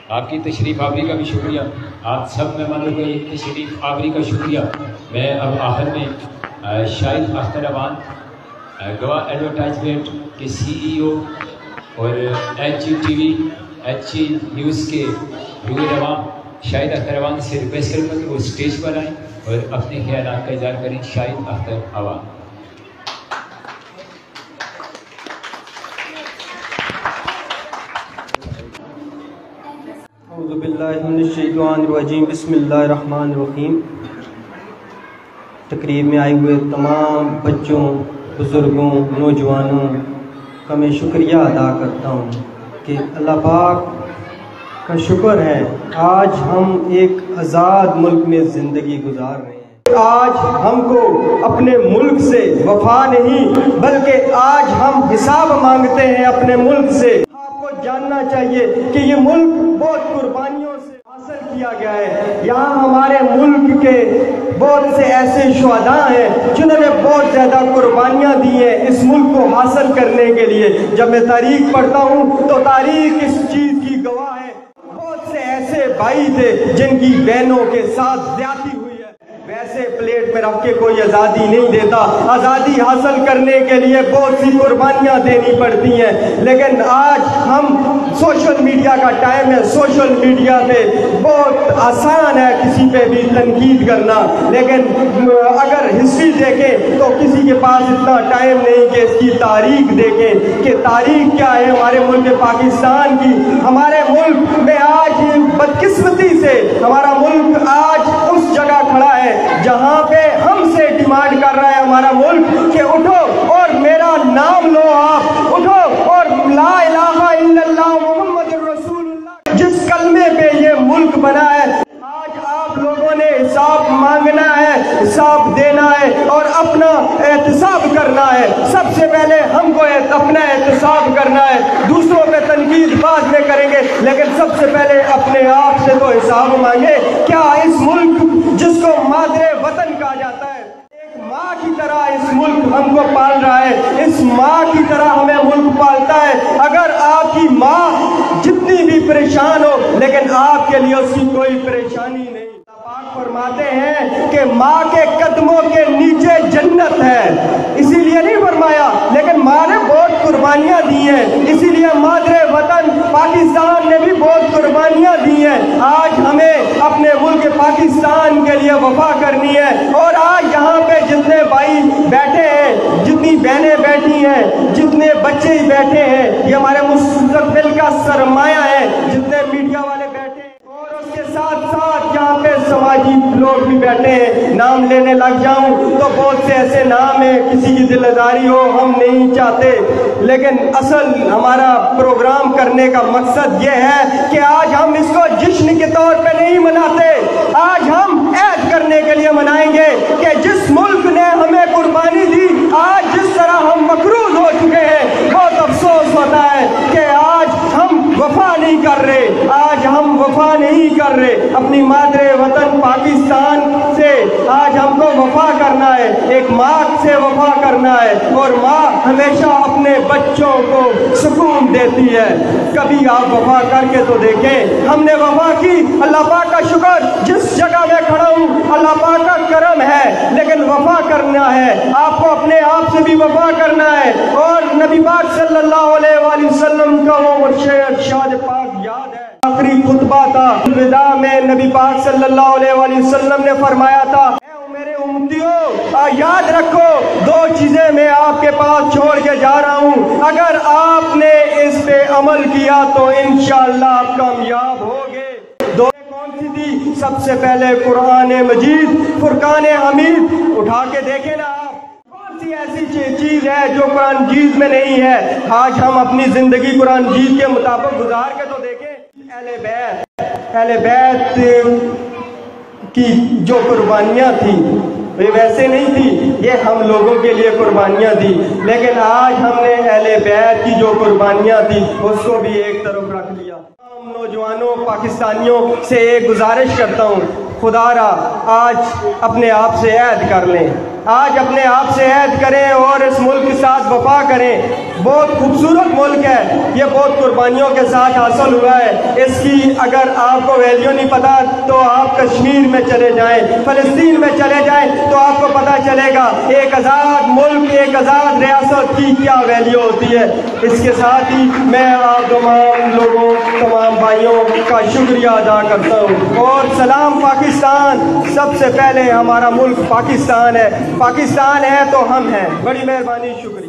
آپ کی تشریف آوری کا بھی شکریہ، آپ سب مہمانوں کی تشریف آوری کا شکریہ۔ میں اب آخر میں شاہد اختر اوان گواہ ایڈورٹائزمنٹ کے CEO اور HGTV HG نیوز کے روح رواں شاہد اختر اوان سے ریکویسٹ کروں گا کہ وہ اسٹیج پر آئیں اور اپنے خیالات کا اظہار کریں۔ شاہد اختر اوان۔ اعوذ باللہ من الشیطان الرجیم، بسم اللہ الرحمن الرحیم۔ تقریب میں آئے ہوئے تمام بچوں، بزرگوں، نوجوانوں کا میں شکریہ ادا کرتا ہوں کہ اللہ پاک کا شکر ہے آج ہم ایک آزاد ملک میں زندگی گزار رہے ہیں۔ آج ہم کو اپنے ملک سے وفا نہیں بلکہ آج ہم حساب مانگتے ہیں اپنے ملک سے۔ آپ کو جاننا چاہیے کہ یہ ملک بہت قربانیوں سے حاصل کیا گیا ہے۔ یہاں ہمارے ملک کے بہت سے ایسے شہداء ہیں جنہوں نے بہت زیادہ قربانیاں دی ہیں اس ملک کو حاصل کرنے کے لیے۔ جب میں تاریخ پڑھتا ہوں تو تاریخ اس چیز کی گواہ ہے، بہت سے ایسے بھائی تھے جن کی بہنوں کے ساتھ زیادتی ہوئی ہے۔ ویسے پلیٹ پہ رکھ کے کوئی آزادی نہیں دیتا، آزادی حاصل کرنے کے لیے بہت سی قربانیاں دینی پڑتی ہیں۔ لیکن آج ہم سوشل میڈیا کا ٹائم ہے، سوشل میڈیا پہ بہت آسان ہے کسی پہ بھی تنقید کرنا، لیکن اگر ہسٹری دیکھیں تو کسی کے پاس اتنا ٹائم نہیں کہ اس کی تاریخ دیکھیں کہ تاریخ کیا ہے ہمارے ملک پاکستان کی۔ ہمارے ملک میں آج بدقسمتی سے ہمارا ملک آج اس جگہ کھڑا ہے جہاں پہ ہم سے ڈیمانڈ کر رہا ہے ہمارا ملک کہ اٹھو اور میرا نام لو، آپ اٹھو اور لا الہ الا اللہ محمد الرسول اللہ جس کلمے پہ یہ ملک بنا ہے۔ آج آپ لوگوں نے حساب مانگنا ہے، حساب دینا ہے اور اپنا احتساب کرنا ہے۔ سب سے پہلے ہم کو اپنا احتساب کرنا ہے، دوسروں پہ تنقید بعد میں کریں گے، لیکن سب سے پہلے اپنے آپ سے تو حساب مانگے۔ کیا اس ملک جس کو مادر وطن کہا جاتا ہے، ایک ماں کی طرح اس ملک ہم کو پال رہا ہے، اس ماں کی طرح ہمیں ملک پالتا ہے۔ اگر آپ کی ماں جتنی بھی پریشان ہو لیکن آپ کے لیے اس کی کوئی پریشانی نہیں، پاک فرماتے ہیں کہ ماں کے قدموں کے نیچے جنت ہے۔ اسی لیے نہیں فرمایا، لیکن ماں نے بہت قربانیاں دی ہیں، اسی لیے مادر وطن پاکستان نے بھی بہت قربانیاں دی ہیں۔ آج ہمیں اپنے ملک پاکستان کے لیے وفا کرنی ہے، اور آج یہاں پہ جتنے بھائی بیٹھے ہیں، جتنی بہنیں بیٹھی ہیں، جتنے بچے بیٹھے ہیں، یہ ہمارے مستقبل کا سرمایہ ہے، جتنے میڈیا والے بیٹھے ہیں، اور اس کے ساتھ ساتھ یہاں پہ سماجی لوگ بھی بیٹھے ہیں۔ نام لینے لگ جاؤں تو بہت سے ایسے نام ہیں، کسی کی دل آزاری ہو ہم نہیں چاہتے، لیکن اصل ہمارا پروگرام کرنے کا مقصد یہ ہے کہ آج ہم اس کو جشن کے طور پہ نہیں مناتے، آج ہم عہد کرنے کے لیے منائیں گے کہ جس ملک نے ہمیں قربانی دی، آج جس طرح ہم مقروض ہو چکے ہیں، بہت افسوس ہوتا ہے کہ آج ہم وفا نہیں کر رہے، آج ہم وفا نہیں کر رہے اپنی مادر وطن پاکستان سے۔ آج ہم کو وفا کرنا ہے، ایک ماں سے وفا کرنا ہے، اور ماں ہمیشہ اپنے بچوں کو سکون دیتی ہے۔ کبھی آپ وفا کر کے تو دیکھیں، ہم نے وفا کی، اللہ پاک کا شکر، جس جگہ میں کھڑا ہوں اللہ پاک کا کرم ہے، لیکن وفا کرنا ہے، آپ کو اپنے آپ سے بھی وفا کرنا ہے۔ اور نبی پاک صلی اللہ علیہ وآلہ وسلم کا وہ ارشاد پاک یاد ہے، آخری خطبہ تھا الوداع میں نبی پاک صلی اللہ علیہ وآلہ وسلم نے فرمایا تھا، اے میرے امتیوں یاد رکھو دو چیزیں میں آپ کے پاس چھوڑ کے جا رہا ہوں، اگر آپ نے اس پہ عمل کیا تو انشاءاللہ آپ کامیاب ہوگے۔ دو کون سی تھی؟ سب سے پہلے قرآن مجید، فرقان حمید، اٹھا کے دیکھیں نا آپ، کون سی ایسی چیز ہے جو قرآن مجید میں نہیں ہے؟ آج ہم اپنی زندگی قرآن مجید کے مطابق گزار کے تو دیکھیں۔ اہل بیت کی جو قربانیاں تھیں یہ ویسے نہیں تھی، یہ ہم لوگوں کے لیے قربانیاں تھی، لیکن آج ہم نے اہل بیت کی جو قربانیاں تھی اس کو بھی ایک طرف رکھ لیا۔ ہم نوجوانوں پاکستانیوں سے ایک گزارش کرتا ہوں، خدا را آج اپنے آپ سے عہد کر لیں آج اپنے آپ سے عہد کریں اور اس ملک کے ساتھ وفا کریں۔ بہت خوبصورت ملک ہے یہ، بہت قربانیوں کے ساتھ حاصل ہوا ہے۔ اس کی اگر آپ کو ویلیو نہیں پتا تو آپ کشمیر میں چلے جائیں، فلسطین میں چلے جائیں تو آپ کو پتہ چلے گا ایک آزاد ملک، ایک آزاد ریاست کی کیا ویلیو ہوتی ہے۔ اس کے ساتھ ہی میں آپ تمام لوگوں، تمام بھائیوں کا شکریہ ادا کرتا ہوں، اور سلام پاکستان۔ سب سے پہلے ہمارا ملک پاکستان ہے، پاکستان ہے تو ہم ہیں۔ بڑی مہربانی، شکریہ۔